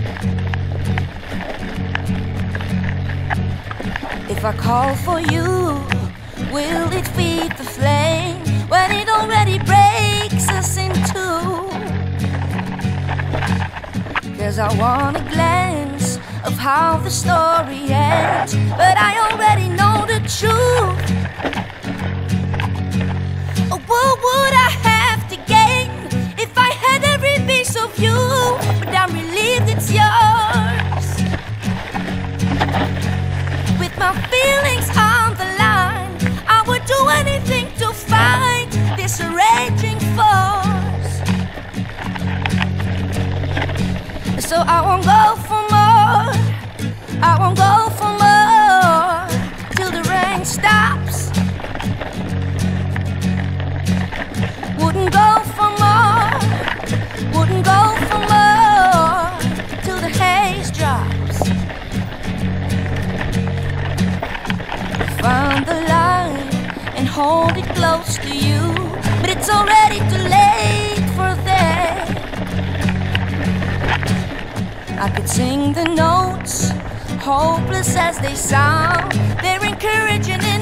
If I call for you, will it feed the flame when it already breaks us in two? 'Cause I want a glance of how the story ends, but I already know the truth. Oh, what would I have to gain if I had every piece of you? But I'm relieved it's yours. With my feelings on the line, I would do anything to fight this raging force. So I won't go for more, I won't go for more, till the rain stops. Wouldn't go for more, wouldn't go for more, till the haze drops. Find the line and hold it close to you, but it's already too late for that. I could sing the notes, hopeless as they sound. They're encouraging